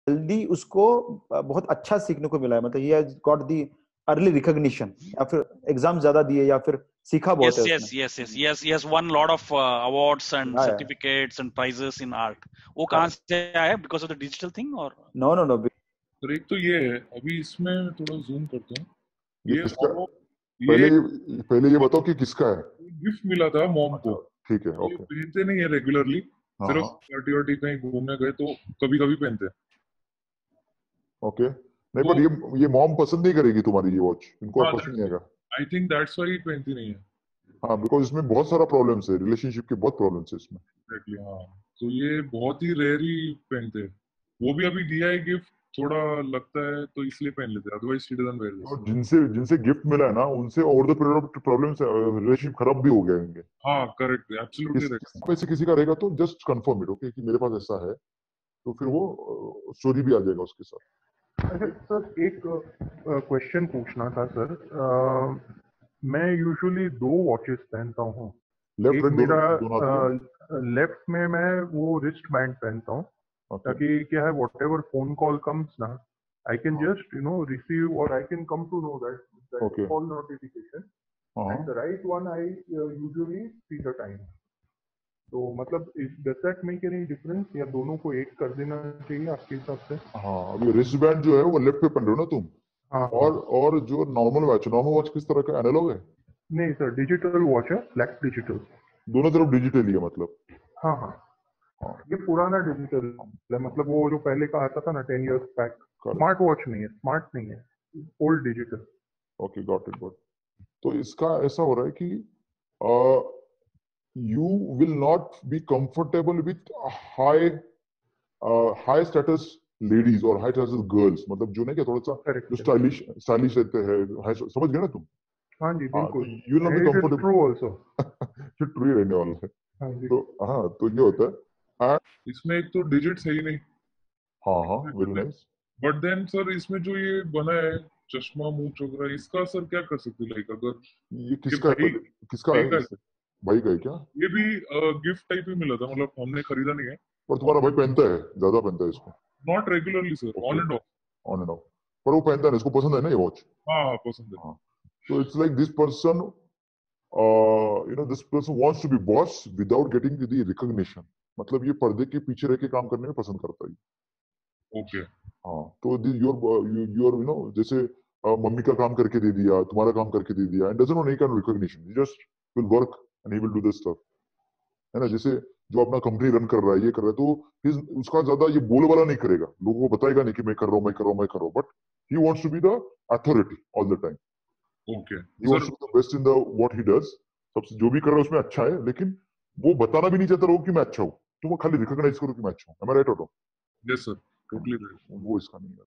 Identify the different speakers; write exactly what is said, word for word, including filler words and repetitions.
Speaker 1: जल्दी उसको बहुत अच्छा सीखने को मिला है, मतलब he has got the early recognition, या फिर एग्जाम ज्यादा दिए, या फिर सीखा बहुत
Speaker 2: yes
Speaker 1: है
Speaker 2: yes
Speaker 1: उसने।
Speaker 2: yes yes yes yes won lot of uh, awards and
Speaker 1: Yeah, yeah.
Speaker 2: certificates and prizes in art. वो कहाँ से आया है? Because of the digital thing or
Speaker 1: no no no
Speaker 3: sir एक तो ये है, अभी इसमें थोड़ा जूम करता हूँ।
Speaker 4: ये
Speaker 3: ये
Speaker 4: किसका?
Speaker 3: और
Speaker 4: पहले
Speaker 3: ये
Speaker 4: ये पहले ये बताओ कि किसका है?
Speaker 3: गिफ्ट मिला था मॉम को।
Speaker 4: ठीक है,
Speaker 3: ये
Speaker 4: ओके।
Speaker 3: पहनते नहीं है रेगुलरली,
Speaker 4: हाँ
Speaker 3: सिर्फ
Speaker 4: हाँ,
Speaker 3: पार्टी वार्टी कहीं घूमने गए तो कभी कभी पहनते हैं।
Speaker 4: ओके। नहीं,
Speaker 3: तो
Speaker 4: बट ये ये मॉम पसंद नहीं करेगी तुम्हारी ये वॉच, इनको
Speaker 3: हाँ,
Speaker 4: पसंद नहीं आएगा।
Speaker 3: आई थिंक दैट्स व्हाई पहनती नहीं है।
Speaker 4: हाँ, बिकॉज इसमें बहुत सारा प्रॉब्लम्स है, रिलेशनशिप के बहुत प्रॉब्लम्स है इसमें।
Speaker 3: एग्जैक्टली, हाँ। तो ये बहुत ही रेयर ही पहनते हैं। वो भी अभी दिया है गिफ्ट, थोड़ा लगता है तो इसलिए पहन लेते हैं, otherwise she doesn't wear this.
Speaker 4: और जिनसे जिनसे गिफ्ट मिला है ना, उनसे over the period of problems, relationship खराब भी हो गए होंगे।
Speaker 3: हाँ करेक्ट, एब्सोल्युटली
Speaker 4: किस
Speaker 3: राइट।
Speaker 4: किस किसी का रहेगा तो जस्ट कंफर्म इट, ओके, कि मेरे पास ऐसा है, तो फिर वो स्टोरी भी आ जाएगा उसके साथ।
Speaker 5: अच्छा सर, एक क्वेश्चन पूछना था सर। अ, मैं यूजुअली दो वॉचेस पहनता हूँ।
Speaker 4: लेफ्ट
Speaker 5: एक
Speaker 4: राइट
Speaker 5: मेरा
Speaker 4: दोनों?
Speaker 5: लेफ्ट में मैं वो रिस्ट बैंड पहनता हूँ,
Speaker 4: ओके,
Speaker 5: ताकि क्या है, whatever phone call comes ना, I can just you know receive और I can come to know that
Speaker 4: Okay.
Speaker 5: Call notification, and the right one I usually see the time. तो मतलब does that make any difference, या दोनों को एक कर देना चाहिए आपके हिसाब से?
Speaker 4: हाँ, अभी रिस्ट बैंड जो है वो लेफ्ट पे पहन रहे हो ना तुम?
Speaker 5: हाँ
Speaker 4: और और जो नॉर्मल वॉच, नॉर्मल वॉच किस तरह का, एनालॉग है?
Speaker 5: नहीं सर, डिजिटल वॉच है, ब्लैक डिजिटल।
Speaker 4: दोनों तरफ डिजिटल ही है मतलब?
Speaker 5: हाँ हाँ,
Speaker 4: हाँ,
Speaker 5: ये पुराना डिजिटल है, मतलब वो जो पहले का आता था ना ten years back. Smart watch नहीं है, स्मार्ट नहीं है, old digital.
Speaker 4: Okay, got it, got. तो इसका ऐसा हो रहा है कि you will not be comfortable with high high status ladies और हाई स्टेटस गर्ल्स, मतलब जो नहीं क्या, थोड़ा सा
Speaker 5: करेक्ट,
Speaker 4: जो स्टाइलिश स्टाइलिश रहते हैं, high- समझ गए ना तुम?
Speaker 5: हाँ जी
Speaker 4: हाँ,
Speaker 5: बिल्कुल,
Speaker 4: you will not be
Speaker 5: it is
Speaker 4: comfortable.
Speaker 5: True also.
Speaker 4: जो ट्रू ही रहने वाला है।
Speaker 5: हाँ जी,
Speaker 4: तो हाँ, तो ये होता है।
Speaker 3: इसमें एक तो डिजिट सही नहीं,
Speaker 4: हाँ हाँ, very nice.
Speaker 3: But then sir इसमें जो ये बना है चश्मा मुंह चोकरा, इसका सर क्या कर सकते हैं? लाइक अगर
Speaker 4: ये किसका है?
Speaker 3: भाई-
Speaker 4: किसका
Speaker 3: भाई
Speaker 4: है?
Speaker 3: का-
Speaker 4: इससे? भाई का है क्या?
Speaker 3: ये भी गिफ्ट टाइप ही मिला था, मतलब हमने खरीदा नहीं है।
Speaker 4: और तुम्हारा भाई पहनता है, ज्यादा पहनता है इसको?
Speaker 3: Not regularly sir, on and off.
Speaker 4: On and off, पर वो पहनता है ना, इसको पसंद है ना ये वॉच?
Speaker 3: हाँ हाँ पसंद है।
Speaker 4: हाँ, तो it's like this person, you know, this person wants to be boss without getting the recognition. मतलब ये पर्दे के पीछे रह के काम करने में पसंद करता है।
Speaker 3: ओके,
Speaker 4: हाँ, तो योर योर यू नो, जैसे uh, मम्मी का काम करके दे दिया, तुम्हारा काम करके दे दिया, and doesn't want any kind of recognition, he just will work and he will do this stuff, है ना? जैसे जो अपना कंपनी रन कर रहा है, ये कर रहा है, तो his- उसका ज्यादा ये बोल वाला नहीं करेगा, लोगों को बताएगा नहीं कि मैं कर रहा हूँ, मैं कर रहा हूँ, मैं कर रहा हूँ, but he wants to be the authority all the time.
Speaker 3: Okay
Speaker 4: he wants to be the best in the what he does. सबसे जो भी कर रहा है उसमें अच्छा है, लेकिन वो बताना भी नहीं चाहता लोगों कि मैं अच्छा हूँ, तुम खाली रिकॉग्नाइज करो कि मैं अच्छा हूँ। एम आई राइट और wrong?
Speaker 3: Yes sir, totally right.
Speaker 4: वो इसका नहीं है।